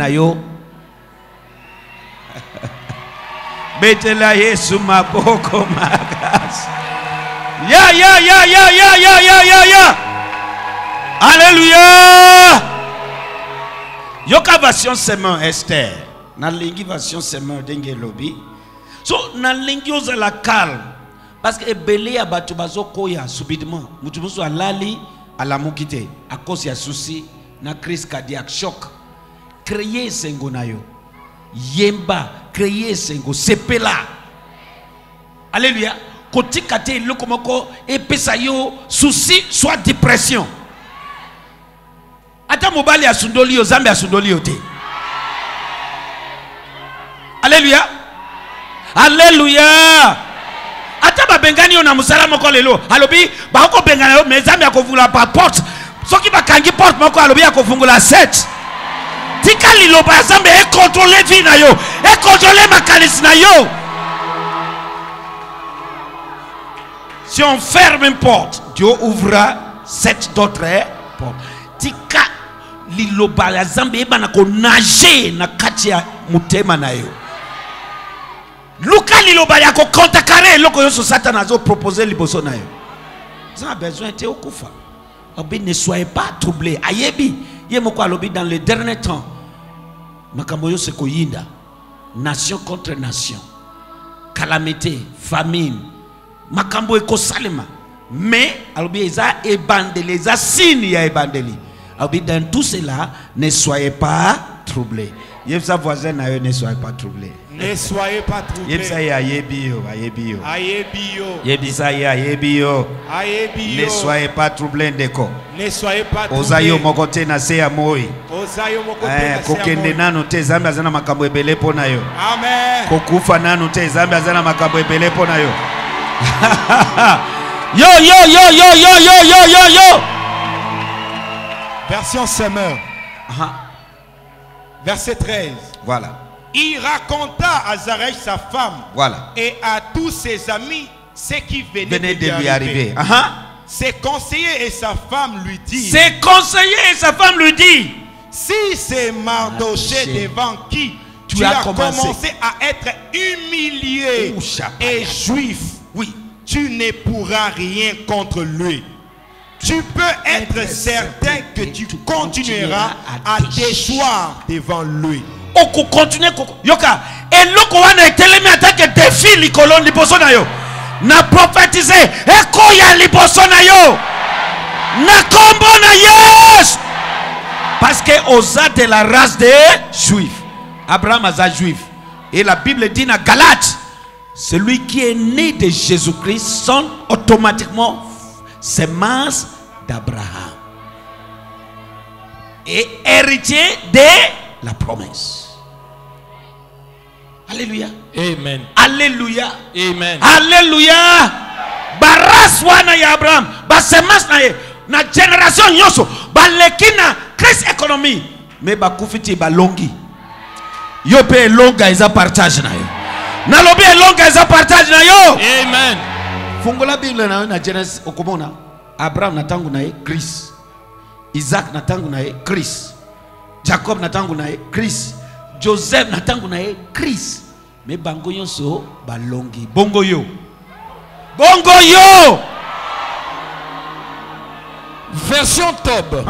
nayo betela Yesu maboko makasi. Ya. Alléluia. Yoka version semaine Esther. Na lingi version semaine denge lobby. So na lingi oza la calme. Parce que ebele ya batu bazo koya subitement. Mutu musu alali alamukite à cause ya souci na crise cardiaque choc. Créer sengo nayo. Yemba créer sengo sepela. Alléluia. Kotikate lokomoko epesa yo souci soit dépression. Ata mobali asundoli yo zambe asundoli yo te. Alléluia. Alléluia. Ata ba bengani yo na musala moko lelo. Alobi ba ko bengana yo mais zambe akovula pa porte. Soki ba kangi porte moko alobi akofungula 7. Tika liloba zambe e contrôler vie na yo. E contrôler makanisi na yo. Si on ferme une porte, Dieu ouvrira 7 d'autres portes. Tika liloba ya zambe eba na ko nager na kati ya mutema na yo. Luka liloba ya ko contrecarrer loko yo so Satan azo proposer liboso na yo. Ça a besoin de okufa. Obi ne soyez pas troublés. Ayebi ye moko alobi dans les derniers temps. Makambo yo se ko yinda. Nation contre nation. Calamité, famine. Makambo eko salema. Mais alobi eza ebandeli, eza signe ya ebandeli. Dans tout cela, ne soyez pas troublés. Yebsa voisin na yo, ne soyez pas troublés. Ne soyez pas troublés. Yebsa ya yebio, ayebio. Ayebio. Yebisa ya yebio. Ayebio. Ne soyez pas troublés ndeko. Ne soyez pas troublés. Ozayo mokote na se ya moi. Ozayo mokote na se ya moi. Kokende nanu te zambe azana makambo ebele pona yo. Amen. Kokufa nanu te zambe azana makambo ebele pona yo. Yo. Version Semeur. Verset 13. Voilà. Il raconta à Zarech sa femme. Voilà. Et à tous ses amis ce qui venait de lui arriver. Ses conseillers et sa femme lui disent. Ses conseillers et sa femme lui disent. Si c'est Mardoché devant qui tu as commencé à être humilié et juif, oui, tu ne pourras rien contre lui. Tu peux être certain que tu continueras à déchoir devant lui. Oku continue yoka eloko wana etelemi atake défi likolo liboso na yo na prophétiser ekoya liboso na yo na kombo na Yesu parce que oza de la race des juifs. Abraham aza juif et la Bible dit dans Galates celui qui est né de Jésus-Christ sont automatiquement semence d'Abraham et héritier de la promesse. Alléluia. Amen. Alléluia. Amen. Alléluia. Baras wana ya Abraham, ba semence na ye, na génération nyoso, ba lekina Christ économie, mais ba kufiti ba longi. Yo pe longa eza partage na yo. Na lobi longa eza partage na yo. Amen. Fungola Bible na yo na Genesis okomona. Abraham na tangu na ye Christ. Isaac na tangu na ye Christ. Jacob na tangu na ye Christ. Joseph na tangu na ye Christ. Mais bango yonso balongi. Bongo yo. Bongo yo. Version Tob.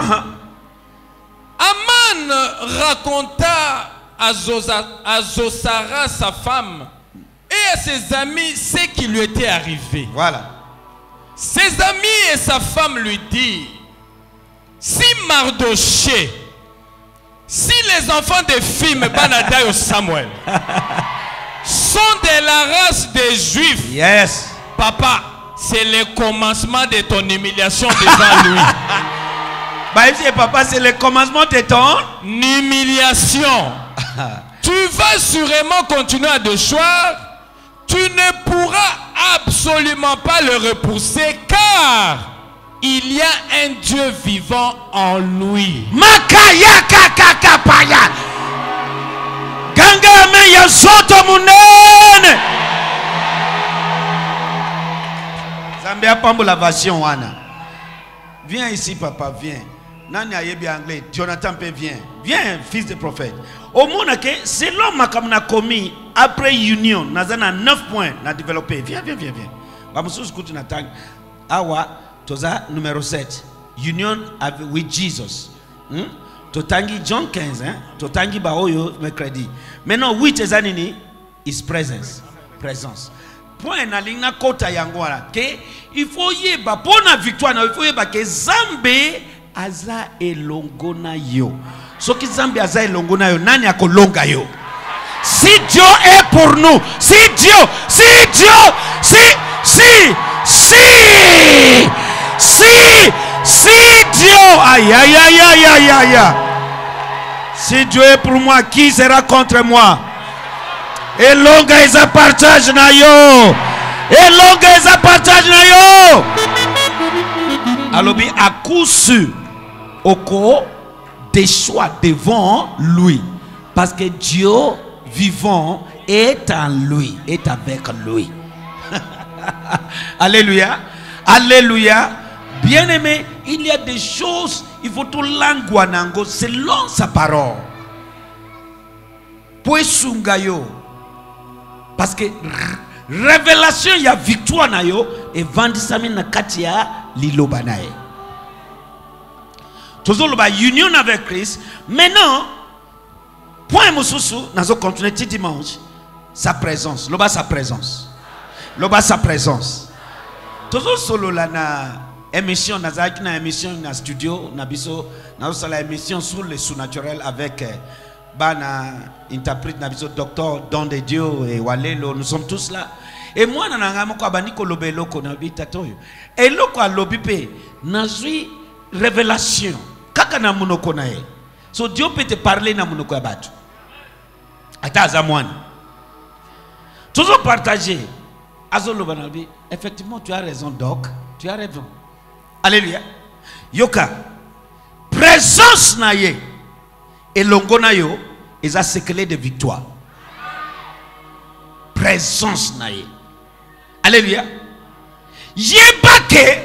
Aman raconta à Zosara sa femme et à ses amis ce qui lui était arrivé. Voilà. Ses amis et sa femme lui disent, si Mardoché, si les enfants des filles Banada et Samuel sont de la race des Juifs, yes, papa, c'est le commencement de ton humiliation devant lui. Bah, papa, c'est le commencement de ton humiliation. Tu vas sûrement continuer à déchoir. Tu ne pourras absolument pas le repousser car il y a un Dieu vivant en lui. Makaya kakakapaya. Ganga me ya soto munene. Zambia pambo la version wana. Viens ici papa, viens. Nani ayebi anglais, Jonathan P vient. Viens, fils de prophète. Au monde que c'est l'homme qui a commis après union, nazana 9 points na développé. Viens. Ba musu skutu na tang. Awa toza numéro 7. Union with Jesus. Totangi John 15 hein. Totangi ba oyo mercredi. Maintenant 8 ezanini is presence. Point na lingna kota yangwala ke il faut yeba pona victoire na il faut yeba ke Zambe aza elongona yo. Soki Zambe aza elongona yo nani akolonga yo? Si Dieu est pour nous, si Dieu, aïe. Si Dieu est pour moi, qui sera contre moi? Et longa isa partage na yo. Alobi à coup sûr oko des choix devant lui parce que Dieu vivant est en lui, est avec lui. Alléluia. Bien-aimé, il y a des choses, il faut tout languanango selon sa parole. Poesungayo. Parce que révélation il y a victoire na yo et vendisami na katia liloba nae. Toujours la union avec Christ. Maintenant, point mususu nazo continuer ti dimanche sa présence. Loba sa présence. Toujours solo la na émission nazaki na émission na studio na biso na sala émission sur le surnaturel avec bana interprète na biso docteur Don de Dieu et Walelo, nous sommes tous là. Et moi nananga moko abani ko lobelo ko na bitatoyo. Et loko alobipe nazui révélation kaka na munoko na ye. So Dieu peut te parler na munoko ya batu. Ata azamwani. Toujours partager. Azolo banabi, effectivement tu as raison doc, tu as raison. Alléluia. Yoka. Présence na ye. Et longona yo, ils ont séclé de victoire. Présence na ye. Alléluia. Yebake.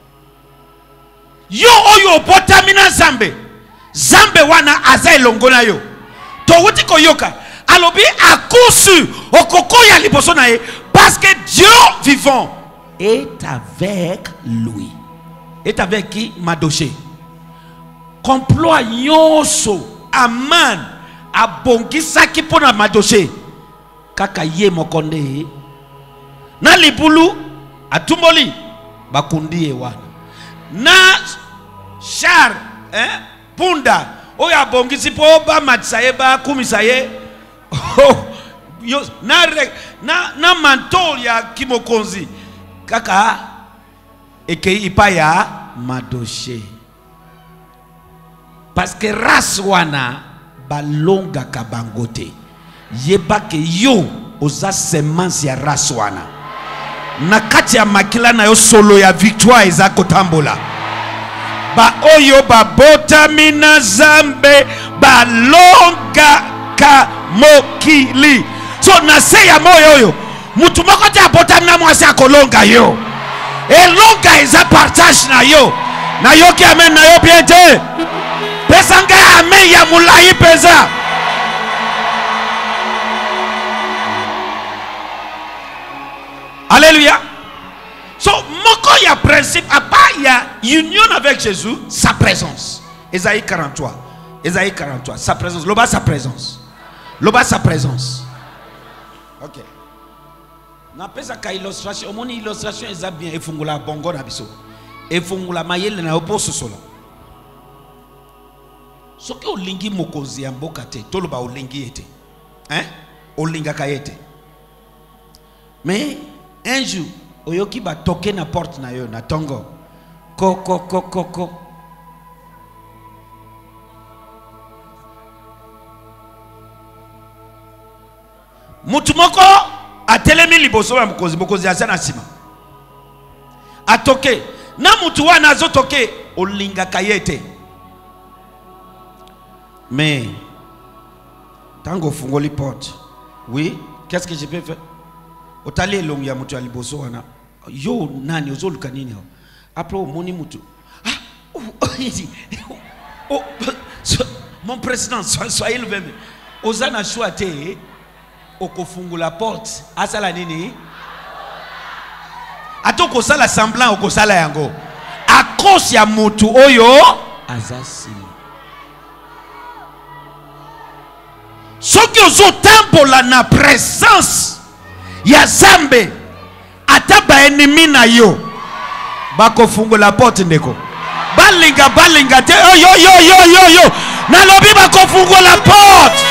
Yo oyo potamina Zambe. Zambe wana aza longona yo. To wuti ko yoka. Alobi akusu okoko ya liboso na ye parce que Dieu vivant est avec lui. Est avec qui? Madoché. Complot yoso. Aman abongisa kipona madoche kaka ye mokonde na libulu atumboli bakundi ewana na char punda oya abongisi po ba matsaye ba kumisaye na manto ya kimokonzi kaka eke ipaya madoche. Parce que race wana balonga kabangote yeba ke yo oza semence ya race wana na kati ya makila na yo solo ya victoire eza kotambola ba oyo babotami na Zambe balonga ka mokili. So na se ya moyo oyo mutu moko te abotami na mwasi akolonga yo elonga eza partage na yo ki amen na yo bien te. Pesanga amen ya mulai pesa. Alléluia. So moko ya principe à part ya union avec Jésus, sa présence. Ésaïe 43. Sa présence. Loba sa présence. OK. Na pesa ka illustration, o moni illustration eza bien efungula bongo na biso. Efungula mayele na oposo sola. Soki olingi mokonzi ya mboka te toloba olingi ete olinga kayete mais un jour oyoki ba toke na porte na yo na tongo ko mutu moko atelemi liboso ya mokonzi asa na sima atoke na mutu wana azotoke olinga kayete. Mais, tango fungoli porte, oui, qu'est-ce que je peux faire? Otali long ya mutu aliboso wana. Yo nani ozoluka nini? Après moni mutu. Oh, mon président, soyez le même. Osana chouate, okofungu la porte. Asala nini? Ato kosala semblant okosala yango. A cause ya mutu oyo azasimi. Soki ozo tambola na présence ya Zambe ata ba ennemi na yo bakofungu la porte ndeko. Balinga te yo na lobi bakofungu la porte.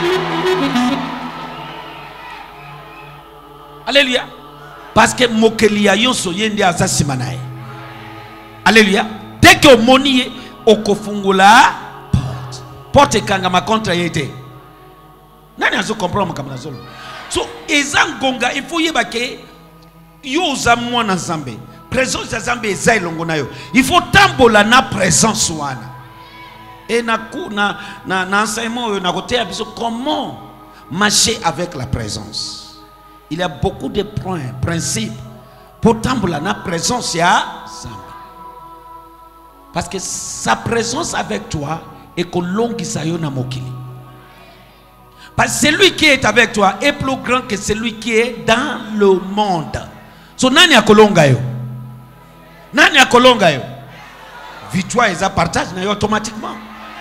Alléluia. Parce que mokelia yonso yende azasima nae. Alléluia. Dès que moni okofungu la porte. Porte kangama contre yete. Nani azo comprendre comme nazolo. So ezangonga il faut yebake yo za mwana Nzambe. Présence ya Nzambe eza elongo na yo. Il faut tambola na présence wana. Et na enseignement na côté abiso comment marcher avec la présence. Il y a beaucoup de points, principes pour tambola na présence ya Nzambe. Parce que sa présence avec toi est kolongisa yo na mokili. Parce que celui qui est avec toi est plus grand que celui qui est dans le monde. So nani akolonga yo? Nani akolonga yo? Victoire eza partage na yo automatiquement.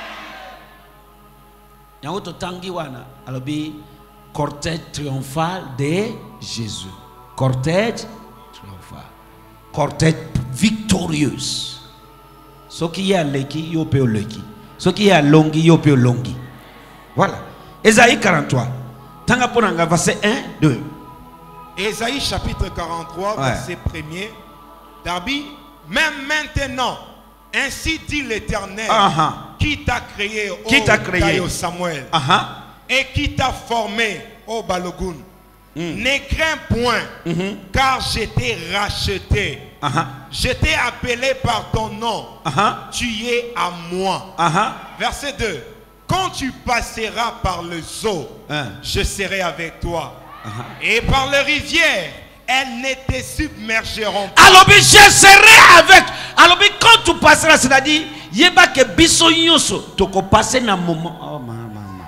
Yango to tangi wana alobi cortège triomphal de Jésus. Cortège triomphal. Cortège victorieuse. Ce qui est à leki yo pe leki. Ce qui est à longi yo pe longi. Voilà. Ésaïe 43. Tanga ponanga verset 1 2. Ésaïe chapitre 43 verset 1er. Darby, même maintenant, ainsi dit l'Éternel, qui t'a créé, ô Samuel, et qui t'a formé, ô Balogun. Ne crains point, car je t'ai racheté. Je t'ai appelé par ton nom. Tu es à moi. Verset 2. Quand tu passeras par le eaux, je serai avec toi. Et par les rivières, elles ne te submergeront pas. Alors, je serai avec. Alors, quand tu passeras, c'est-à-dire, il y a que biso yoso, tu peux passer dans un moment. Oh, maman.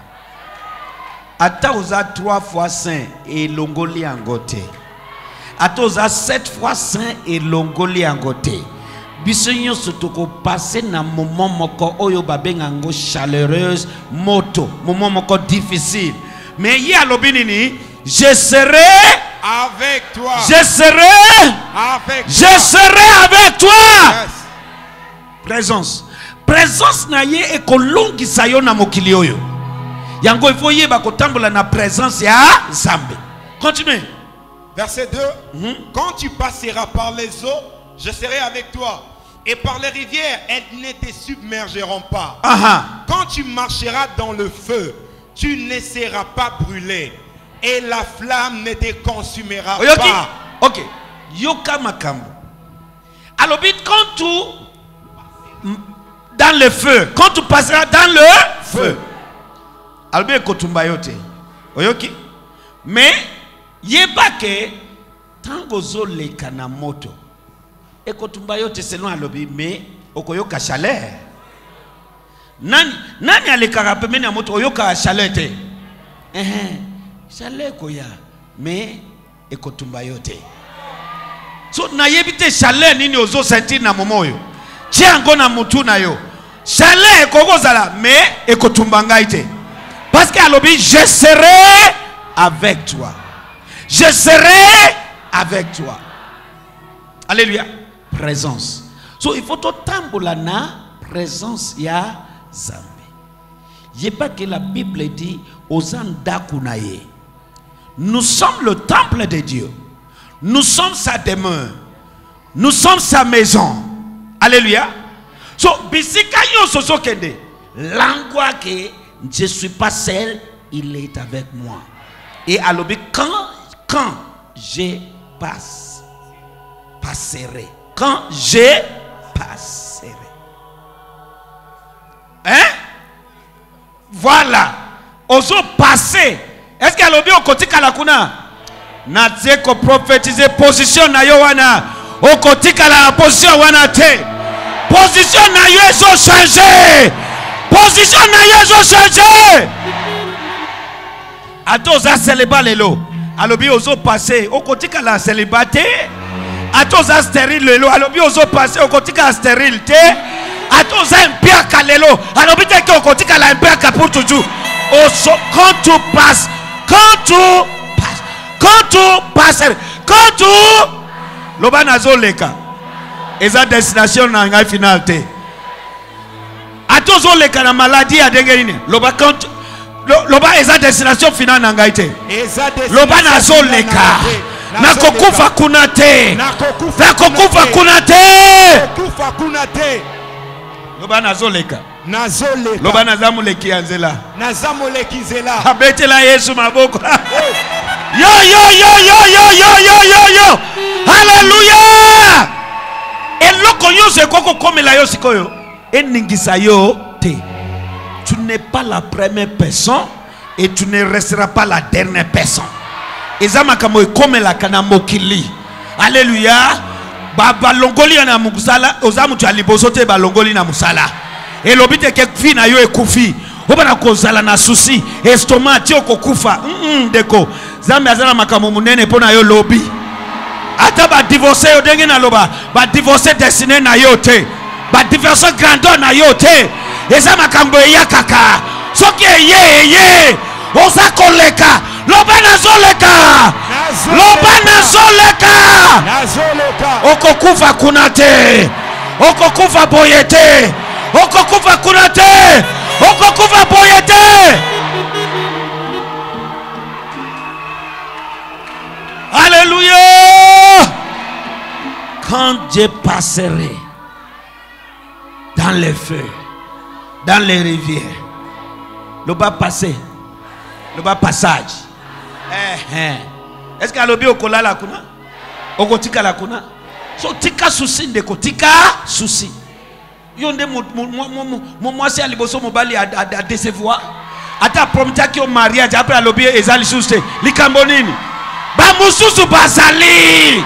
Ata oza 3 fois saint et longoli angote. Ata oza 7 fois saint et longoli angote. Biso yoso tu peux passer dans un moment moko oyo babengango chaleureuse, moto, moment moko difficile. Mais il y a l'obinini, je serai avec toi. Je serai avec toi. Je serai avec toi. Yes. Présence. Présence na ye e kolongi sayo na mokili oyo. Yango il faut yeba kotambola na présence ya Nzambe. Continue. Verset 2. Quand tu passeras par les eaux, je serai avec toi. Et par les rivières, elles ne te submergeront pas. Quand tu marcheras dans le feu, tu ne seras pas brûlé. Et la flamme ne te consumera pas. Ok. Yoka makambo. Alors, quand tu dans le feu, quand tu passeras dans le feu. Alors, kotumba yote. Oyoki. Mais yebake tango zo leka na moto. Et kotumba yote selon alobi mais okoyoka chaleur. Nani aleka pemene na moto oyoka chaleur te. Chaleur koya mais ekotumba yote. So na yebite chaleur nini ozo sentir na momo yo. Tiango na mutu na yo. Chaleur ekokozala mais ekotumba ngai te. Parce que alobi je serai avec toi. Je serai avec toi. Alléluia. Présence. So il faut tout tambola na présence ya Nzambe. Il n'y a pas que la Bible dit aux andakunaye. Nous sommes le temple de Dieu. Nous sommes sa demeure. Nous sommes sa maison. Alléluia. So bisika yo soso kende. Langwa que je suis pas seul, il est avec moi. Et alobi quand je passerai. Quand je passerai. Hein? Voilà. Oso passer. Est-ce qu'il y a l'objet au côté kalakuna? N'a-t-il que prophétiser position na yo wana. Au côté kala position wana te. Position na yo so changer. Position na yezo changer. Atoza célibat lelo. Alobi ozo passer au kotika la célibaté. Atoza stérile lelo. Alobi ozo passer au kotika la stérilité. Atoza impiaka lelo. Alobi te ko kotika la impiaka pour toujours. Quand tu passes, loba nazo leka. Eza destination na ngai final te. Atozo leka na maladie ya dengeline. Loba quand loba eza destination final na ngai te. Loba nazo leka. Nakokufa kuna te. Nakokufa kuna te. Loba nazo leka. Loba nazamu leki anzela. Abetela Yesu maboko. Yo. Hallelujah. Eloko nyose koko komela yo sikoyo. Eningisa yo te. Tu n'es pas la première personne et tu ne resteras pas la dernière personne. Ezama kamo komela kana mokili. Alléluia. Ba longoli na musala, ozamu tu alibosote ba longoli na musala. Et l'obité que fi na yo ekufi. Obana kozala na souci, estomac ti okokufa. Deko. Zambe azala makamo munene pona yo lobby. Ata ba divorcer yo denge na loba, ba divorcer destiné na yo te. Ba divorcer grandeur na yo te. Eza makambo ya kaka. Soki ye. Oza koleka. Loba nazoleka. Okokufa kunate. Okokufa boyete. Okokufa kunate. Okokufa boyete. Alléluia. Quand je passerai dans les feux, dans les rivières, le bas passé, le bas passage. Est-ce qu'à l'obé au kola la kuna? Au kotika la kuna? So tika souci de kotika souci. Yonde moi c'est à liboso mobali à décevoir. Ata promita ki au mariage après à l'obé ezali souci. Likambonini. Ba mususu basali.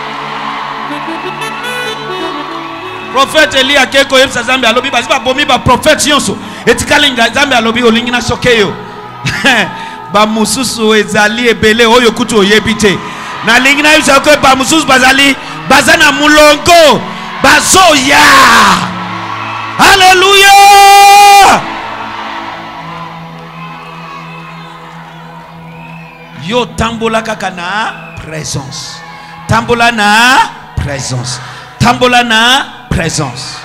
Prophète Elia keko yemsa zambe alobi basi ba bomi ba prophète yonso. Etikalinga zambe alobi olingina sokeyo. Ba mususu ezali ebele oyo kutu oyebite. Na lingina yisa ko ba mususu bazali bazana mulongo bazoya. Alléluia. Yo tambola kaka na présence. Tambola na présence. Tambola na présence.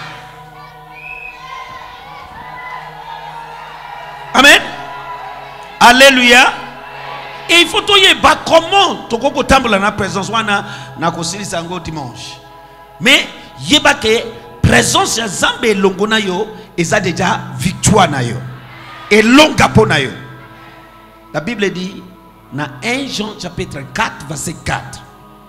Amen. Alléluia. Et il faut tout y ba comment to ko tambola na présence wana na kosili sango dimanche. Mais yeba ke présence ya Zambe longo na yo eza déjà victoire na yo. Et longa po na yo. La Bible dit dans 1 Jean chapitre 4 verset 4.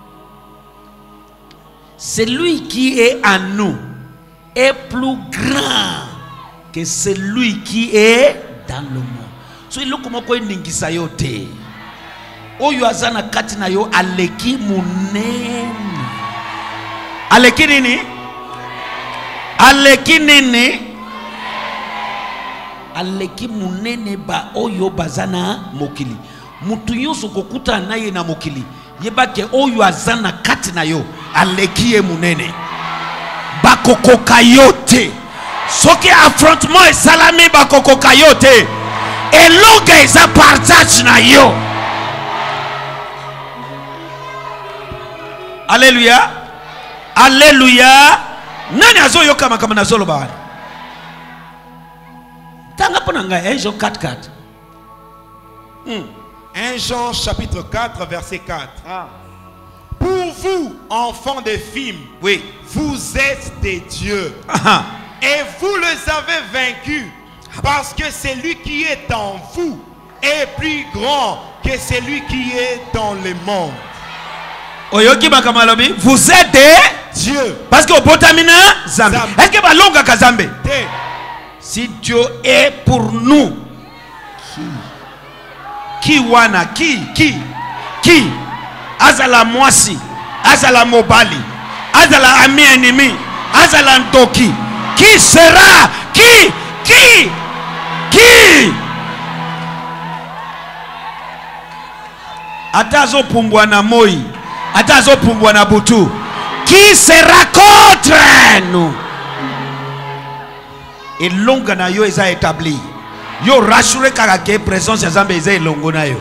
Celui qui est en nous est plus grand que celui qui est dans le monde. So il ko moko ndingisa yo te. Oyo azana kati na yo aleki munene. Aleki nini? Aleki nini? Aleki munene ba oyo bazana mokili. Mutu yoso kokuta naye na mokili. Yebake oyo azana kati na yo aleki ye munene. Bakokoka yote. Soki affrontement et salami bakokoka yote. Elonga eza partage na yo. Alléluia. Alléluia. Nani azo yoka makama na zolo ba. Tanga ponanga 1 Jean 4:4. 1 Jean chapitre 4 verset 4. Pour vous, enfants des filles, oui, vous êtes des dieux. Et vous les avez vaincus. Parce que celui qui est en vous est plus grand que celui qui est dans le monde. Oyoki makamalobi, vous êtes des dieux. Parce que au botamina Zambe. Est-ce que balonga kazambe? Si Dieu est pour nous, qui wana qui azala mwasi, azala mobali, azala ami ennemi, azala ndoki, qui sera qui Qui? Atazo pumbwa na moi. Atazo pumbwa na butu. Qui sera contre nous? Et longa na yo eza établi. Yo rassuré kaka présence ya Nzambe eza elongo na yo.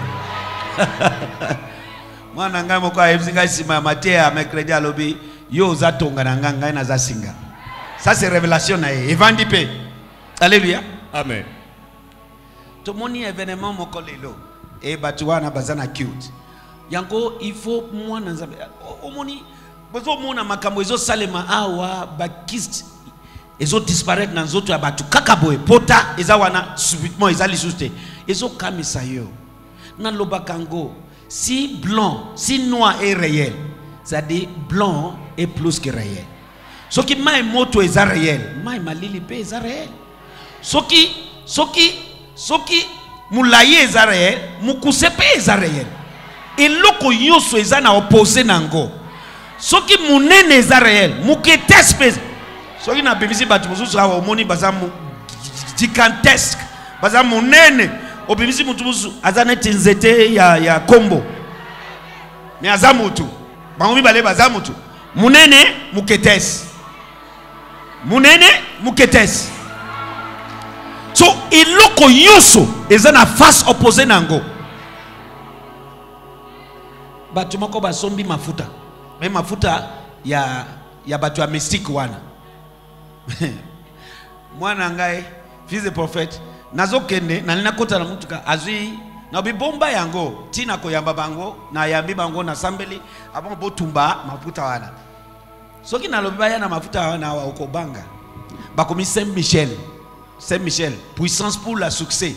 Mwana ngai moko ayebisi sima Matthieu mercredi alobi yo za tonga na ngai na za singa. Ça c'est révélation na ye. Evandi pe. Alléluia. Amen. Tomoni événement moko lelo. Et batu wana bazana cute. Yango il faut mwana Nzambe. Omoni bozo mona makambo ezo salema awa bakist ezo disparaître na nzoto ya batu kaka boye pota eza wana subitement eza lisuste ezo kamisa yo na lobakango. Si blanc, si noir est réel, c'est-à-dire blanc est plus que réel. Ce qui m'a moto est réel, m'a malili pe est réel. Ce qui moulaye est réel, mukusepe est réel. Et loko yoso est na opposé nango. Ce qui munene est réel, muketespe. Ce qui na bimisi batu mususu awa omoni bazamu gigantesque, bazamu munene. Obimisi mutubusu azane tinzete ya kombo mais azamutu bangomi bale bazamutu munene muketes so iloko yoso ezana face opposé nango batu moko basombi mafuta mais mafuta ya batu ya mystique wana mwana ngai fils de prophète nazo kende na nina kota na mutuka azui na bibomba yango tina ko yamba bango na yambi bango na sambeli abon botumba mafuta wana soki na lobi baya na mafuta wana wa okobanga bakomi Saint Michel puissance pour le succès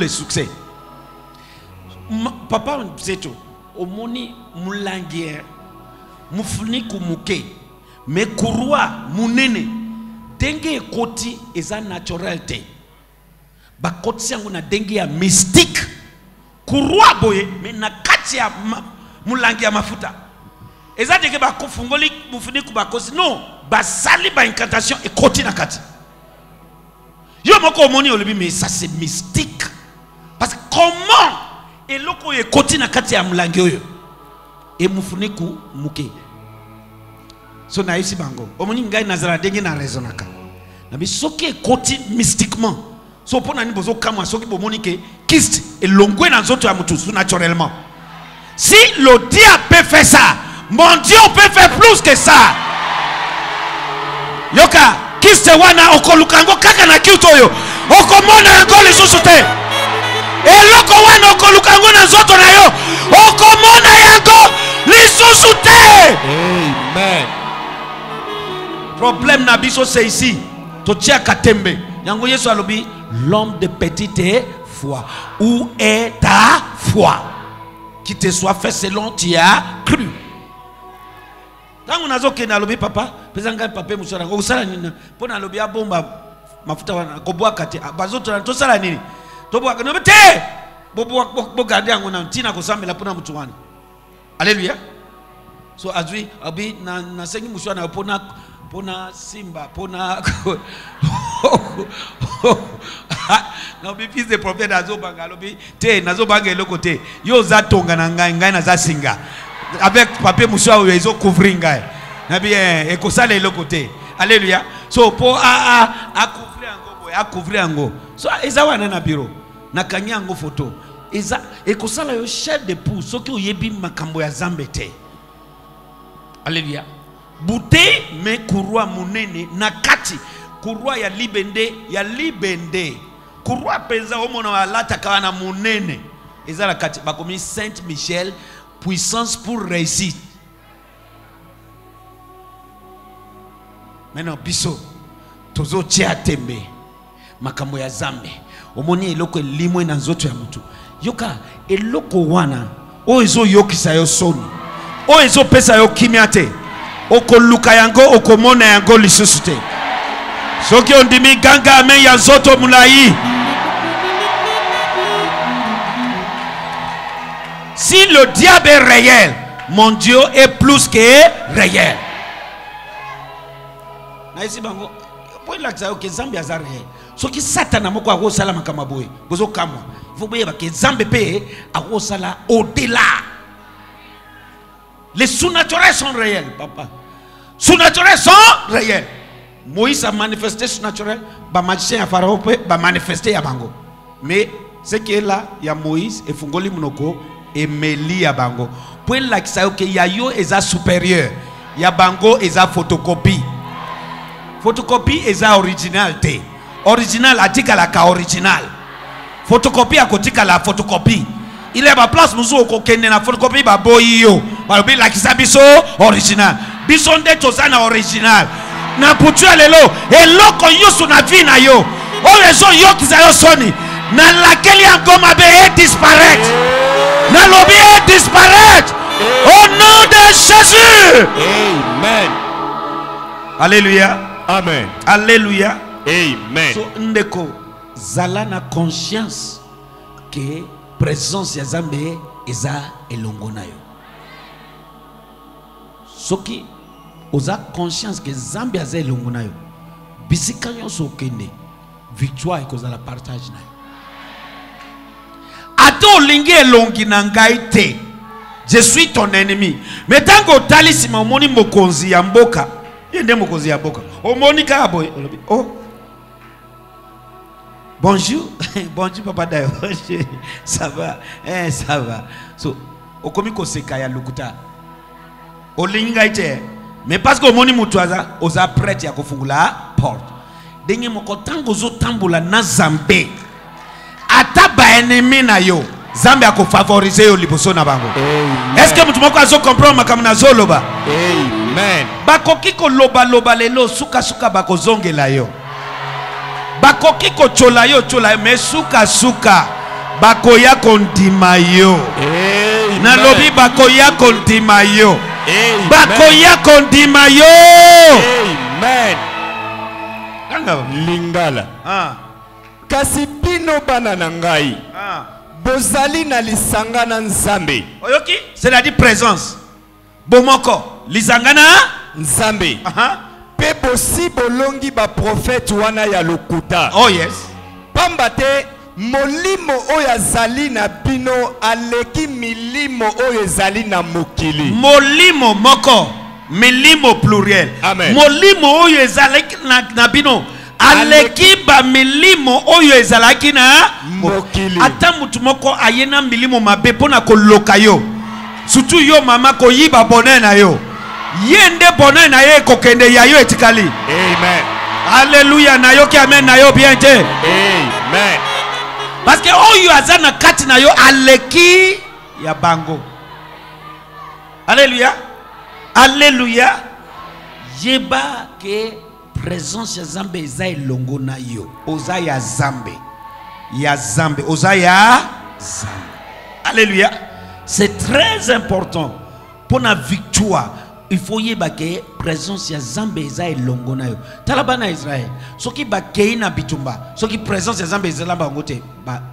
papa zeto omoni mulangier mufuni kumuke me kurwa munene denge koti eza naturalité bakotsi yango na dengue ya mystique kurwa boye mais na kati ya mulangi ya mafuta eza deke bakofungoli mufuniku bakosi non basali ba incantation ekoti na kati yo moko omoni olobi mais ça c'est mystique parce que comment eloko ekoti na kati ya mulangi oyo e mufuniku muke so na isi bango omoni ngai nazala dengue na raisonnaka na bisoki ekoti mystiquement. So pour nani bozo kama soki bomoni ke kist et longwe na nzoto ya mutu naturellement. Si le diable peut faire ça, mon Dieu peut faire plus que ça. Yoka kist wana okolukango kaka na kiuto yo. Okomona yango lisusu te. Eloko wana okolukango na nzoto na yo. Okomona yango lisusu te. Amen. Problème na biso c'est ici. Totia katembe. Yango Yesu alobi l'homme de petite foi. Où est ta foi? Qui te soit fait selon tu as cru. Tangu nazo ke nalobi papa, pezanga papa musora ngo sala nini? Pona lobi abomba mafuta wana kobwa kati bazoto to sala nini? To bwa no te. Bo garder yango na ntina ko sambela pona mutu wana. Alléluia. So azui abi na sengi muswana pona simba pona na bi fils de prophète azo banga lobi te nazo banga eloko te yo za tonga na ngai na za singa avec papier mouchoir oyo ezo couvrir ngai na bi ekosala eloko te. Alléluia. So po a couvrir ango so eza wana na bureau na kanya ango photo eza ekosala yo chef de pou soki oyebi makambo ya Nzambe te. Alléluia. Bouté me kurwa munene na kati kurwa ya libende kurwa penza omona walata kawana munene ezala kati bakomi Saint Michel puissance pour réussir. Maintenant biso tozo tia tembe makambo ya Nzambe omoni eloko limwe na nzoto ya mutu yoka eloko wana o ezo yokisa yo soni o ezo pesa yo kimia te okoluka yango okomona yango lisusu te. Soki ondimi ganga amen ya nzoto mulai. Si le diable est réel, mon Dieu est plus que réel. Na isi bango point la que Nzambe aza réel. Ce qui Satan a moko a sala makamaboe. Bozo kamwa. Il faut bien que Zambe pe a sala au-delà. Les sous-naturels sont réels, papa. Sous-naturels sont réels. Moïse a manifesté surnaturel, ba magicien à Pharaon ba manifesté à Bango. Mais ce qui est là, il y a Moïse et Fungoli Munoko et Meli à Bango. Pour là qui ça que yayo est supérieur. Il y a Bango et sa photocopie. Photocopie est original té. Original atika la ka original. Photocopie à côté la photocopie. Il est à place nous au kokene na photocopie ba boyo. Ba bi la qui ça biso original. Bison de tosana original. Na putu alelo eloko yusu na vie na yo o raison yo kizayo soni na laquelle ya ngoma be disparaître na lobi disparaître au nom de Jésus. Amen. Alléluia. Amen. Alléluia. Amen. So ndeko zala na conscience que présence ya Zambe eza elongo na yo. Soki oza conscience que Zambe aza elongo na yo bisika nyonso okende victoire ekozala la partage na yo ata olingi elongi na ngai te je suis ton ennemi mais tango otali nsima omoni mokonzi ya mboka ye nde mokonzi ya mboka omoni kaka boye olobi oh bonjour bonjour papa Dayo ça va ça va so okomi koseka ya lukuta olingi ngai te mais parce que omoni mutu aza oza prêtre ya kofungula porte ndenge moko tango ozotambola na Zambe ata ba ennemi na yo Zambe akofavoriser yo liboso na bango. Est-ce que mutu moko azo comprendre makambo na zoloba? Amen. Bakoki ko loba loba lelo suka suka bakozongela yo. Bakoki ko chola yo mais suka suka bakoya kondima yo. Na lobi bakoya kondima yo. Bakoya kondima yo. Amen. Lingala. Kasi bino bana na ngai. Bozali na lisanga na Nzambe. Oyoki, c'est-à-dire présence. Bomoko, lisanga na Nzambe. Pe bosi bolongi ba prophète wana ya lokuta. Oh yes. Pambate molimo oyo azali na bino aleki milimo oyo ezali na mokili. Molimo moko, milimo pluriel. Amen. Molimo oyo ezali na bino aleki ba milimo oyo ezalaki na mokili. Ata mutu moko ayena milimo mabe pona koloka yo. Surtout yo mama ko yiba bonheur na yo. Yende bonheur na ye kokende ya yo etikali. Amen. Alléluia na yo ki amen na yo bien te. Amen. Parce que oyo azana kati na yo aleki ya bango. Alléluia. Alléluia. Yeba ke présence ya Zambe eza elongo na yo. Oza ya Zambe. Ya Zambe. Oza ya Zambe. Alléluia. C'est très important pour la victoire. Il faut yeba ke présence ya Zambe eza elongo na yo. Talaba na Israël. Soki ba kei na bitumba. Soki présence ya Zambe eza bango te. Ba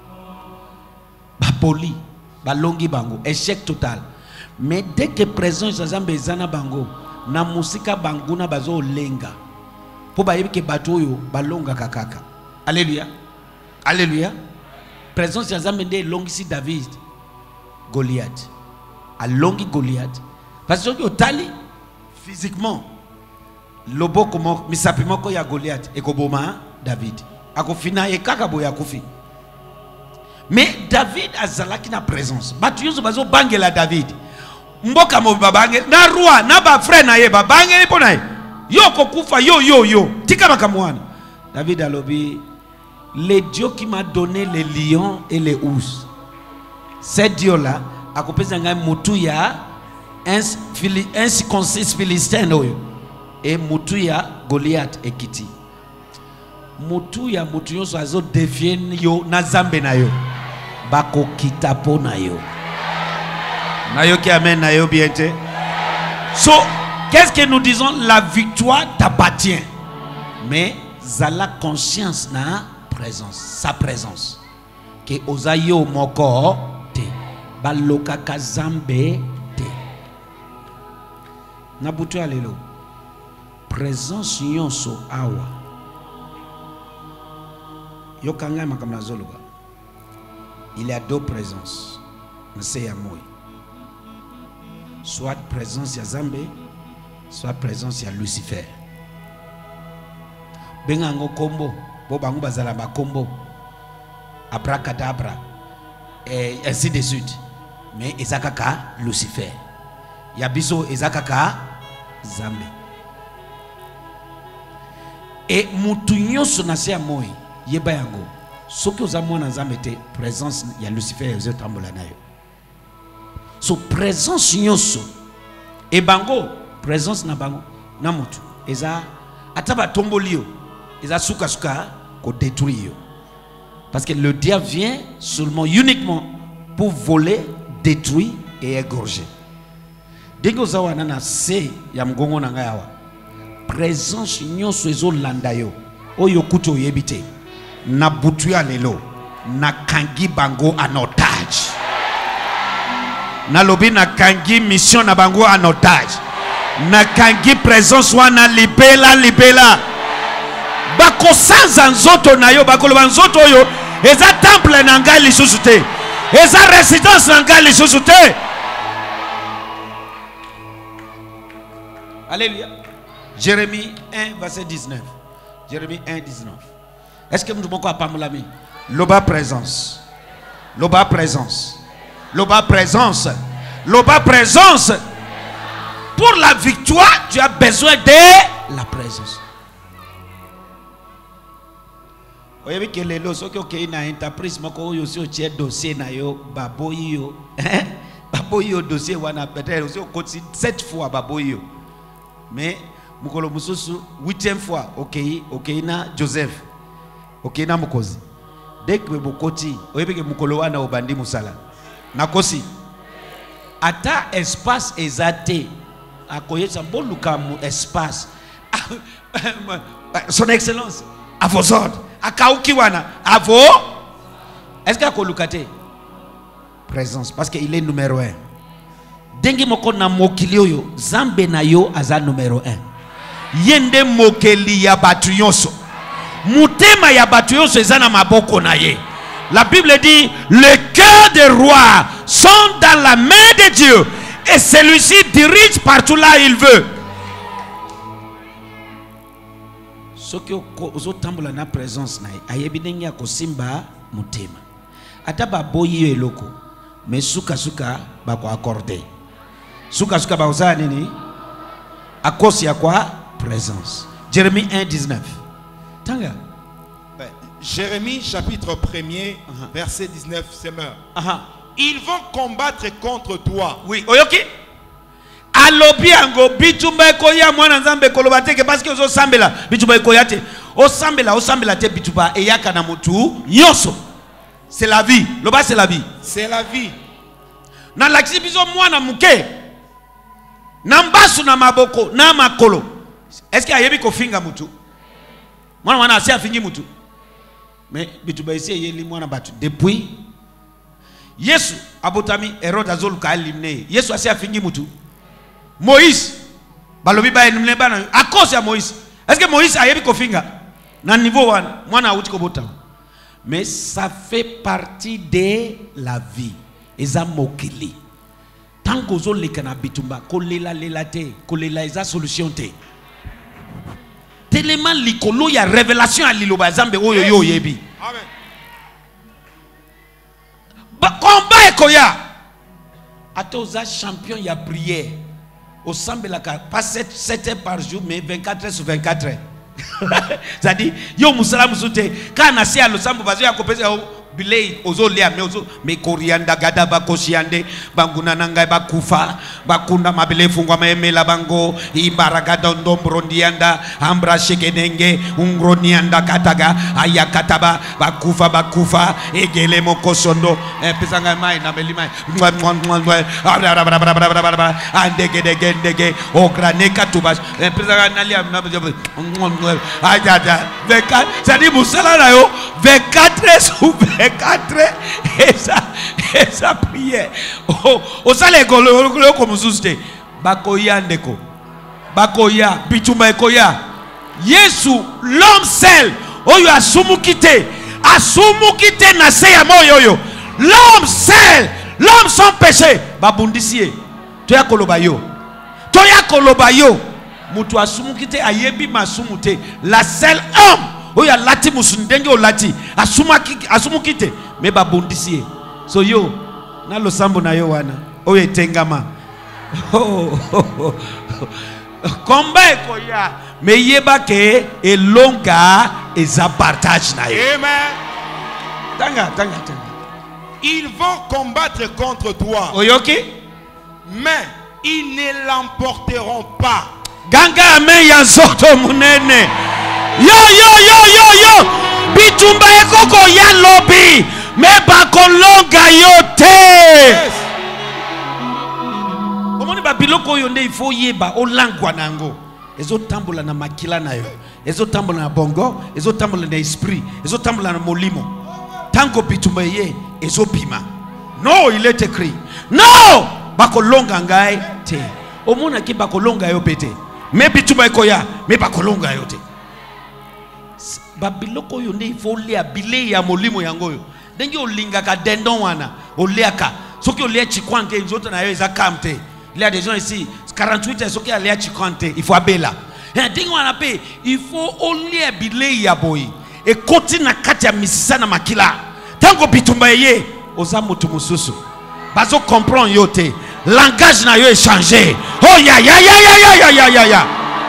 poli. Ba longi bango. Échec total. Mais dès que présence ya Zambe eza na bango, na musika banguna bazo lenga. Po ba yebi ke bato yo balonga kakaka. Alléluia. Alléluia. Présence ya Zambe nde longisi David. Goliath. A longi Goliath. Parce que otali physiquement lobo komo misapimo ko ya Goliath e koboma David. Akofina e kaka boya kofi. Mais David azalaki na présence. Batu yozo bazo bangela David. Mboka mo babange na roi na ba frère na ye babange pona ye. Yo kokufa yo tika makamwana. David alobi les dieux qui m'a donné les lions et les ours. Ces dieux là akopesa ngai mutu ya un circoncis philistin et mutu ya Goliath ekiti. Mutu ya mutu yoso azo défier yo na Zambe na yo. Bako kitapo na yo. Na yo ki amen na yo bien te. So, qu'est-ce que nous disons? La victoire t'appartient. Mais zala conscience na présence, sa présence. Que ozayo moko te. Baloka ka Zambe te. Nabutu alelo. Présence yonso awa. Yokanga makamna zoluba. Il y a deux présences. C'est ya moi. Soit présence ya Zambé, soit présence ya Lucifer. Bengango kombo, bo bango bazala ba kombo. Abracadabra et ainsi de suite. Mais ezakaka Lucifer. Yabiso ezakaka Zambé. Et mutunyo sonase ya moi yeba yango. Soki ozamwa na Zambé te présence ya Lucifer ezo tambola nayo. So présence nyonso e bango présence na bango na mutu eza ataba tombolio eza suka suka ko détruire. Parce que le diable vient seulement uniquement pour voler, détruire et égorger. Dès zawa nana se ya mgongo na ngayawa présence nyonso ezo landa yo oyo kuto yebite na butu ya lelo na kangi bango en otage. Na lobi na kangi mission na bango en otage. Na kangi présence wana libela. Bako sanza nzoto na yo bako loba nzoto yo eza temple na ngai lisusu te. Eza résidence na ngai lisusu te. Alléluia. Jérémie 1 verset 19. Jérémie 1 19. Est-ce que nous devons pas m'lami? Loba présence. Loba présence. Loba présence. Loba présence. Pour la victoire, tu as besoin de la présence. Vous voyez que les lois qui ont une entreprise, ils ont un dossier, baboyo. Baboyo dossier, on a peut-être aussi 7 fois baboyo. Mais, mukolo mususu 8e fois, ok, na Joseph. Ok, na mukozi. Dès que bokoti, vous voyez que mukolo wana obandi musala. Nakosi. Ata espace exaté. Akoye sambo lukamu espace. Son excellence, à vos ordres. Akaukiwana, à vos. Est-ce qu'il y a kolukate? Présence, parce qu'il est numéro 1. Dengi moko na mokili yo, Zambe na yo aza numéro 1. Yende mokeli ya batu yonso. Mutema ya batu yonso ezana maboko na ye. La Bible dit, le cœur des rois sont dans la main de Dieu. Et celui-ci dirige partout là où il veut. Ce qui est na présence na ayebi ya kosimba mutema. Ata baboyi eloko, mais suka bako accordé. Suka ba uza nini? Akosi ya kwa présence. Jérémie 1 19. Tanga. Jérémie chapitre 1er verset 19 Seigneur. Ils vont combattre contre toi. Oui, oyoki. Alobi ango bitumba ekoya mwana nzambe kolobateke parce que ozo sambela bitumba ekoya te. O sambela te bitumba eyaka na mutu nyoso. C'est la vie. Loba c'est la vie. C'est la vie. Na lakisi biso mwana muke. Na mbasu na maboko na makolo. Est-ce qu'il y a yebi ko finga mutu? Mwana asi afingi mutu. Mais bitumba isi yeli mwana batu depuis Yesu abotami Herode azoluka elimné. Yesu asi afingi mutu. Moïse balobi ba elimné bana à cause de Moïse. Est-ce que Moïse a yebi ko finga? Na niveau wana mwana awuti ko bota. Mais ça fait partie de la vie. Eza mokili. Tant que zo lekana bitumba kolela te, kolela eza solution te. Tellement likolo ya révélation à liloba zambe oyo yo yebi. Amen. Combat ekoya. Atoza champion ya prière. Au sambela pas 7 heures par jour mais 24 heures sur 24 heures. C'est-à-dire yo musala musute kana si alo sambo bazo ya kopesa bilei ozo lea me korianda gada bakoshiande banguna nanga bakufa bakunda mabile fungwa maemela bango imbaragada ndombro ndianda ambra shekenenge ungronianda kataga ayakataba bakufa egele mokosondo pesanga mai na melima andege ograneka tubas pesanga nalia ayada ça dit musala na yo 24 sous 24 et ça prière. Oh, ça les golo comme souste. Bakoya ndeko. Bakoya bitumba ekoya. Yesu l'homme seul. Oyo asumu kite. asumuki te na se ya moyo. L'homme seul, l'homme sans péché, babundisiye. Toya koloba yo. Toya koloba yo. Mutu asumuki te ayebi masumu te. La seule homme oya lati musundenge o lati asumuki te me babundisiye. So yo na losambo na yo wana oye tengama. Komba ekoya me yeba ke elonga eza partage na yo. Amen. Tanga. Ils vont combattre contre toi. Oyoki? Mais ils ne l'emporteront pas. Ganga amen ya zoto munene. Yo. Bitumba ekoko ya lobi. Me bakolonga yo te. Yes. Omoni ba biloko yo nde ifo yeba olangwa nango. Ezo tambola na makila na yo. Ezo tambola na bongo, ezo tambola na esprit, ezo tambola na molimo. Tango bitumba ye ezo bima. No, il est écrit. No! Bakolonga ngai te. Omona ki bakolonga yo pete. Me bitumba ekoya, me bakolonga yo te. Babiloko yo nde ifo lia bile ya molimo yango yo. Dengi olinga ka dendon wana, oleaka. Soki olia chikwanke nzoto na yo eza kamte. Il y a des gens ici 48 ans soki alia chikwante, il faut abela. Dengi wana pe, il faut olia bile ya boy. Et koti na kati ya misisa na makila. Tango bitumba ye, oza mutu mususu. Bazo comprend yo te. Langage na yo est changé. Oh ya.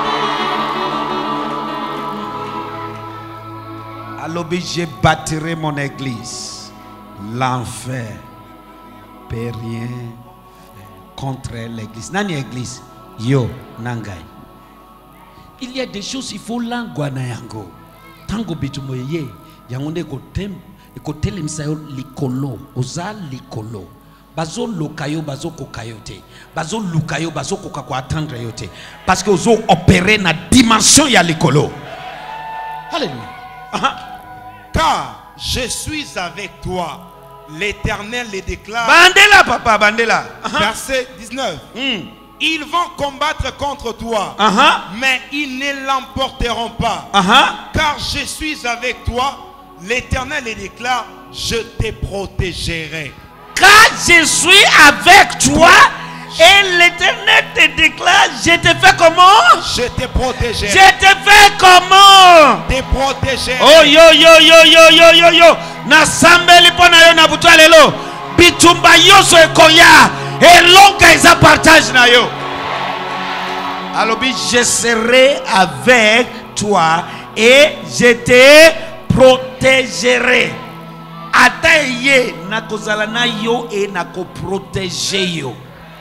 Alors je bâtirai mon église. L'enfer peut rien faire contre l'église. Nani église? Yo nangai. Il y a des choses il faut langwa na yango. Tango bitumba ye, yango nde ekotele misayo likolo, oza likolo. Bazo lokayo, bazo kokayo te. Bazo lukayo, bazo koka ko attendre yo te. Parce que ozo opérer na dimension ya likolo. Alléluia. Car je suis avec toi. L'Éternel le déclare. Bandela papa, bandela. Verset 19. Ils vont combattre contre toi, mais ils ne l'emporteront pas. Car je suis avec toi. L'Éternel le déclare, je te protégerai. Car je suis avec toi et l'Éternel te déclare, je te fais comment? Je te protégerai. Je te fais comment? Te protégerai. Oh yo. Na sambeli pona yo na butwa lelo. Bitumba yoso ekoya. Et longa isa partage na yo. Alors je serai avec toi et je te protégerai. Ataye na kozala na yo et na ko protéger yo.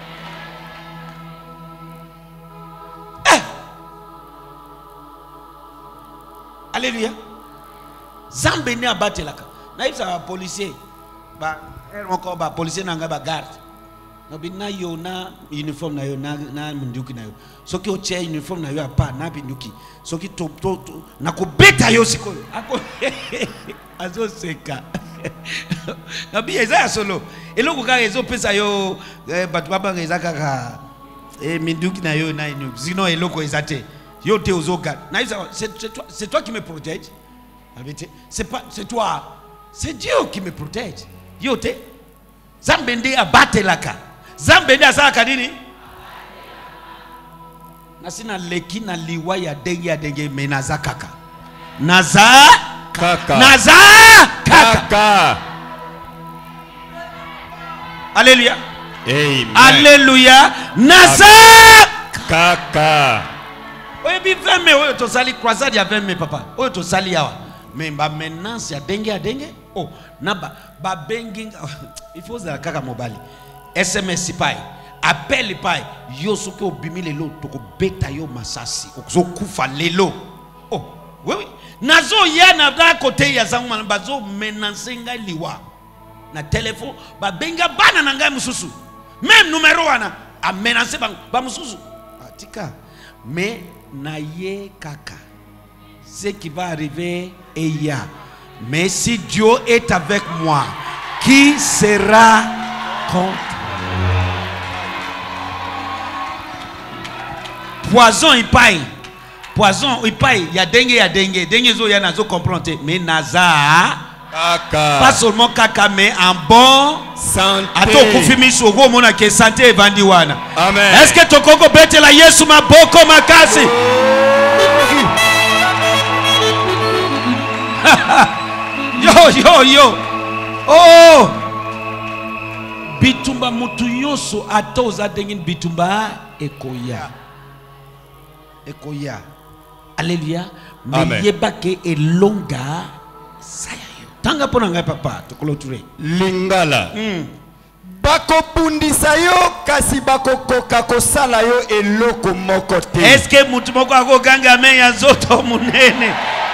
Alléluia. Zambe ne abatelaka. Na ibsa policier ba encore ba policier nanga ba garde. No bina yo na uniforme na yo na munduki na yo. Soki o che uniforme na yo apa na binduki. Soki to na ko beta yo sikoyo. Ako azo seka. Na bi eza solo. Eloko ka ezo pesa yo batu baba ngeza kaka minduki na yo na inu. Sinon eloko ezate. Yo te ozoga. Na c'est toi qui me protège. C'est toi. C'est Dieu qui me protège. Yo te Zambende abatelaka. Zambende asaka nini? Nasina leki na liwa ya denge menaza kaka. Naza kaka. Alléluia. Amen. Alléluia. Naza kaka. Oye bi 20 mai oyo to sali croisade ya 20 mai papa. Oyo to sali yawa. Mais ba menace ya denge. Oh, naba ba benging il faut za kaka mobali. SMS pai, appel pai, yo soki obimi lelo toko beta yo masasi, ozo kufa lelo. Oh, oui. Nazo ya na da côté ya zangu man bazo menace ngai liwa. Na téléphone ba benga bana na ngai mususu. Même numéro wana a menacer ba mususu. Atika. Mais na ye kaka. Ce qui va arriver est ya. Mais si Dieu est avec moi, qui sera contre? Poison il paye. Poison il paye. Ya dengue. Dengue zo ya nazo comprendre. Mais naza Pas seulement kaka, mais en bon santé. Santé evandiwana. Amen. Est-ce que tu koko bete la Yesu maboko makasi? Yo. Oh. Bitumba mutu yoso atoza dengin bitumba ekoya. Alléluia. Mais yebake elonga saya. Tanga pona ngai papa to clôturer. Lingala. Bako bundisa yo kasi bako koka kosala yo eloko moko te. Est-ce que mutu moko akoganga me ya zoto munene?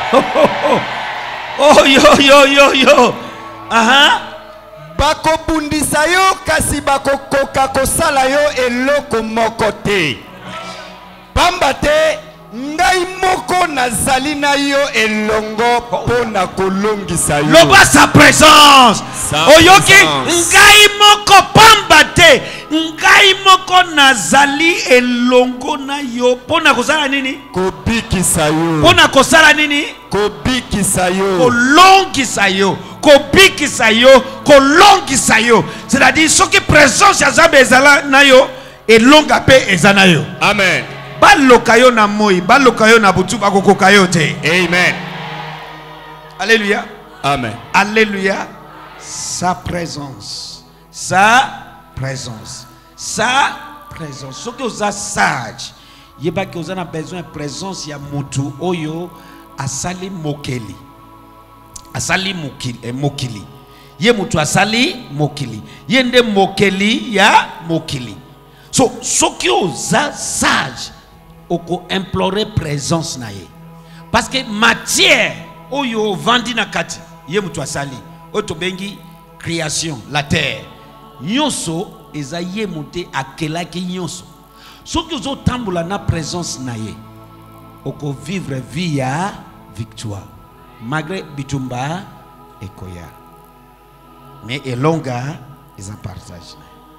Oh yo. Aha. Bako bundisa yo kasi bako koka kosala yo eloko moko te. Pamba te ngai moko nazali na yo elongo pona kolongisa yo. Loba sa présence. Oyoki ngai moko pamba te. Ngai moko nazali elongo na yo pona kosala nini? Kobikisa yo. Pona kosala nini? Kobikisa yo. Kolongisa yo. Kobikisa yo. Kolongisa yo. C'est-à-dire ce qui présence ya Nzambe ezala na yo elonga pe ezana yo. Amen. Balokayo na moi, balokayo na butu bakokokayo te. Amen. Alléluia. Amen. Alléluia. Sa présence. Sa présence. Sa présence. Ce que vous avez sage, yeba que vous avez besoin de présence ya mutu oyo asali mokeli. Asali mokili. Ye mutu asali mokili. Yende mokeli ya mokili. So ce que vous avez sage, oko implorer présence na ye. Parce que matière oyo vandi na kati ye mutu asali oto bengi création la terre nyonso eza ye muté akelaki nyonso soki ozo tambola na présence na ye oko vivre vie ya victoire malgré bitumba ekoya mais elonga eza partage.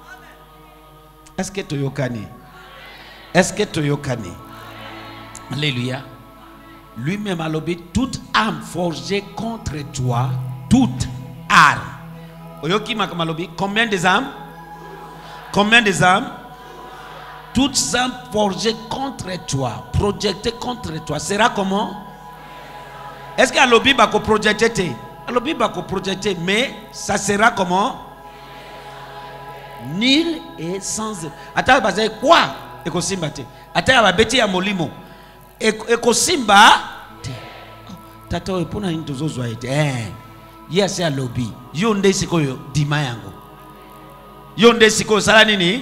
Est-ce que toyokani? Est-ce que toyokani? Alléluia. Lui-même a lobé toute arme forgée contre toi, toute arme. Oyoki makamalobi, combien des armes? Combien des armes? Toutes armes forgées contre toi, projetées contre toi, sera comment? Est-ce que alobi bako projeté? Alobi bako projeté, mais ça sera comment? Nul et sans. Attends, basé quoi? Ekosimba te. Attends, ba beti ya molimo. Ekosimba te. Tato epona nto zozwa ete. Yes ya lobby. Yo nde sikoyo dima yango. Yo nde sikoyo sala nini?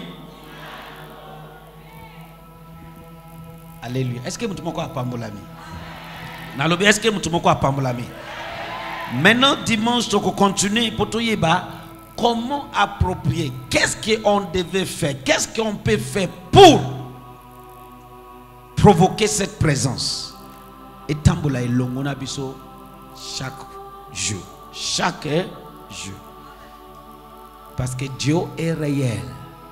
Alléluia. Est-ce que mutu moko apambolami? Na lobby est-ce que mutu moko apambolami? Maintenant dimanche to continuer pour to yeba. Comment approprier? Qu'est-ce qu'on devait faire? Qu'est-ce qu'on peut faire pour provoquer cette présence? Et tambola et longona biso chaque jour. Chaque jour. Parce que Dieu est réel.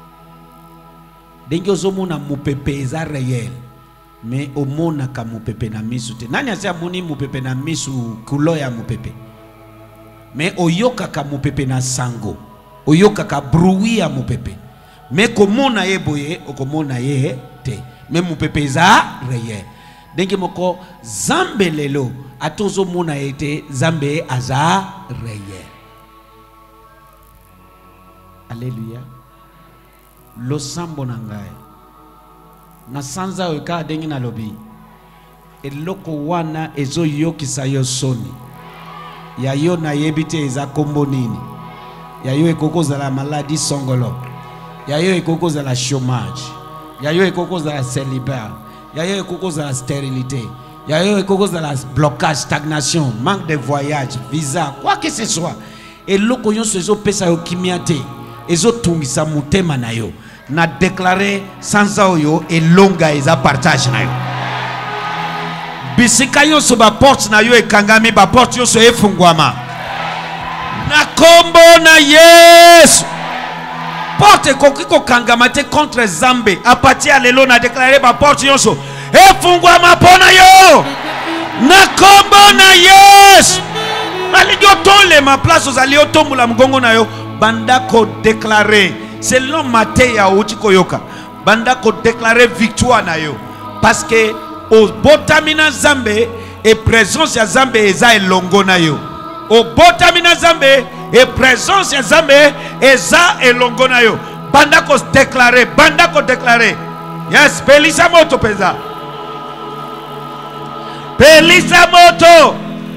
Dengo zomona mupepe eza réel. Mais au mona ka mupepe na misu te. Nani asa moni mupepe na misu kulo ya mupepe? Mais oyoka ka mupepe na sango. Oyoka ka bruit ya mupepe. Mais komona ye boye, okomona ye te. Mais mupepe za réel. Dengi moko zambe lelo atozo mona ete zambe aza réel. Alléluia. Lo sambo nangai. Na sanza oka dengi na lobi. Eloko wana ezo yokisa yo soni. Ya yo na yebite eza kombo nini. Ya yo ekoko za la maladie songolo. Ya yo ekoko za la chômage. Ya yo ekoko za la célibat. Ya yo ekoko za la stérilité. Ya yo ekoko za la blocage, stagnation, manque de voyage, visa, quoi que ce soit. Et loko yo sezo pesa yo kimiate. Ezo tungisa mutema na yo. Na déclarer sans yo et longa eza partage na yo. Bisika yo so ba porte na yo ekangami ba porte yo so efungwama. Na kombo na Yesu. Porte kokiko kangamate contre Zambe. A partir lelo na déclaré ba porte yo so efungwama pona yo. Na kombo na Yesu. nalingi otole ma place ozali otombola mugongo na yo banda ko déclarer selon Matthieu ya uti koyoka banda ko déclarer victoire na yo parce que au botamina Zambe et présence ya Zambe eza elongo na yo au botamina Zambe et présence ya Zambe eza elongo na yo banda ko déclarer yes pelisa moto peza pelisa moto.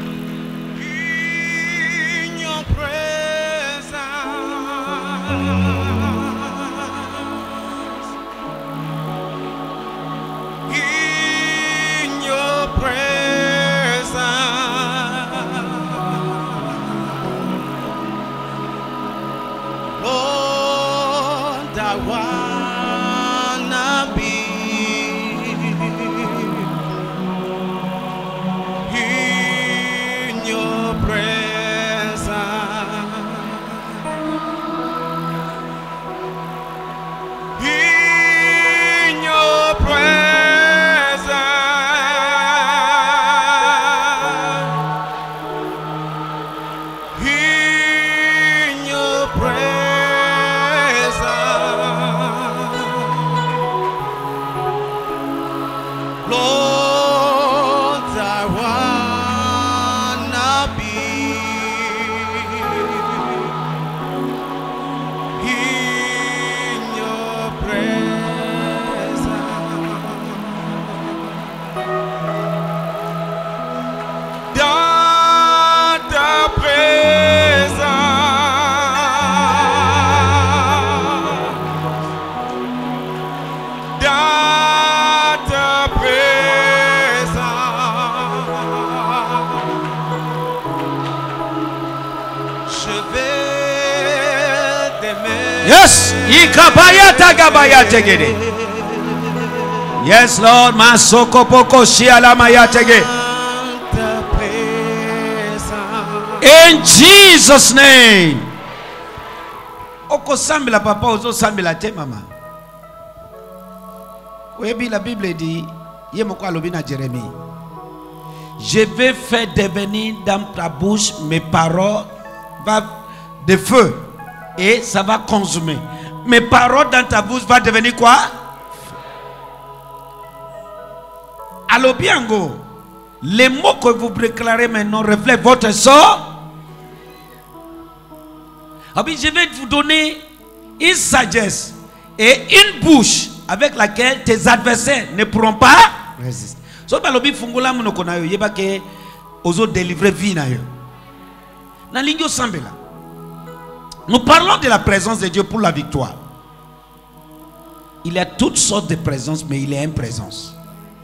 Yes, yes, Lord, Masoko Poko Shialama Yatege. In Jesus' name. Oko sambila papa, ozo sambila te mama. Oui, la Bible dit, Yemoko alobina Jérémie. Je vais faire devenir dans ta bouche mes paroles de feu. Et ça va consumer. Mes paroles dans ta bouche va devenir quoi? Alors bien go, les mots que vous déclarez maintenant reflètent votre sort. Je vais vous donner une sagesse et une bouche avec laquelle tes adversaires ne pourront pas résister. So balobi fungula munoko na yo yeba ke ozo délivrer vie na yo. Na lingio sambela. Nous parlons de la présence de Dieu pour la victoire. Il y a toutes sortes de présences, mais il y a une présence.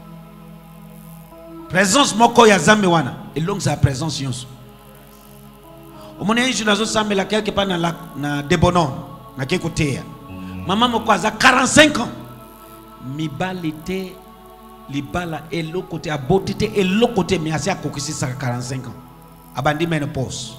Présence moko ya Zambe wana. Et donc c'est la présence yonso. Au moment où je nazo sambe la quelque part na Debonon, na kekote ya. Maman moko aza 45 ans. Mi balete libala et l'autre côté à beauté et l'autre côté mais assez à kokisi ça 45 ans. Abandi ménopause.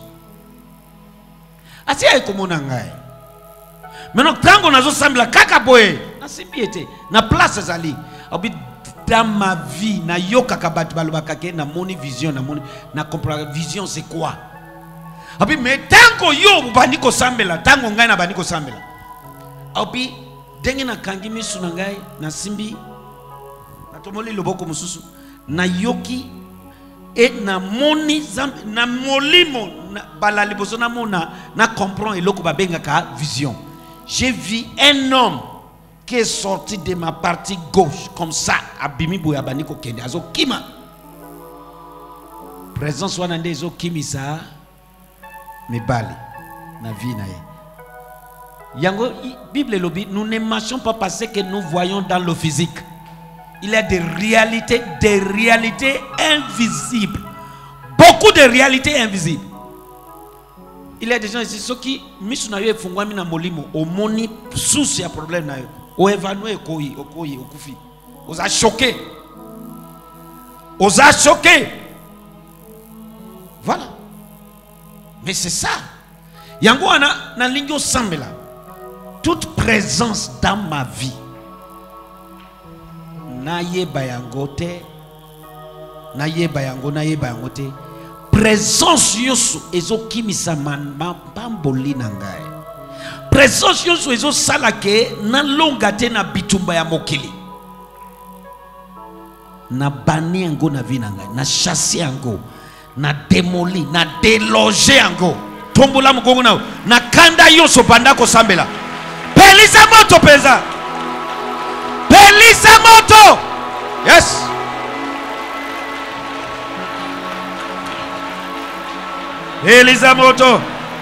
Asi ay komona ngai. Maintenant tango nazo sambela kaka boye na simbiete na place zali. Obi dans ma vie na yoka kabatu balobaka ke na moni vision na comprendre vision c'est quoi? Obi mais tango yo bandiko sambela tango ngai na bandiko sambela. Obi denge na kangi misu na ngai na simbi na tomoli loboko mususu na yoki et na moni na molimo na balali boso na mona na comprend eloko babengaka vision. J'ai vu un homme qui est sorti de ma partie gauche comme ça abimi boya baniko kende azo kima présence wana nde zo kimisa me bali na vie na ye yango Bible lobi nous ne marchons pas parce que nous voyons dans le physique. Il y a des réalités invisibles. Beaucoup de réalités invisibles. Il y a des gens ici, ceux qui missionnaires font quoi mina molimo, au moni souci à problème na yo, au évanoui okoyi, okufi. Os a choqué. Voilà. Mais c'est ça. Yango ana na lingio sambela. Toute présence dans ma vie. Naye bayangote, naye bayangote. présence yoso ezokimisa mambamboli na ngai. Présence yoso ezosala ke na longa te na bitumba ya mokili. Na bani yango na vie na ngai, na chasser yango, na démoli, na déloger yango. Tombola mugongo na kanda yoso banda ko sambela. Pelisa moto peza. Pelisa moto. Yes. Pelisa moto.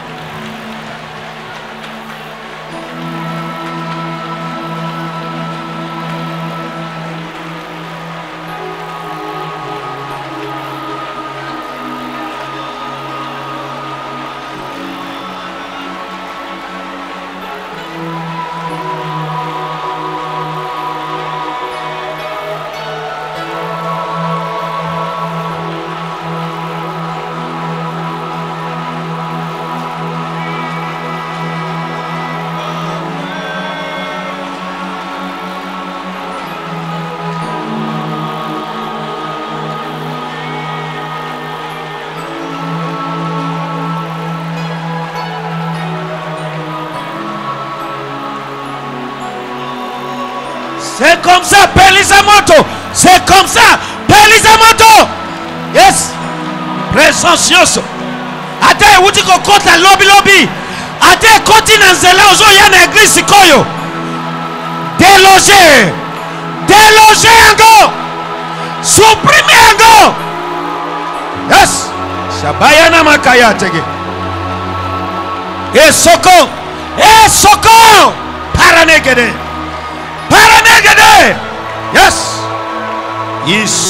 C'est comme ça, Pelisa moto. C'est comme ça, Pelisa moto. Yes. Présence yoso. Ate uti ko kota lobby. Ate koti na nzela ozo ya na église koyo. Déloger. Déloger yango. Supprimer yango. Yes. Shabayana makaya tege. Soko. Soko. Paranegede. Paranegede. Yes.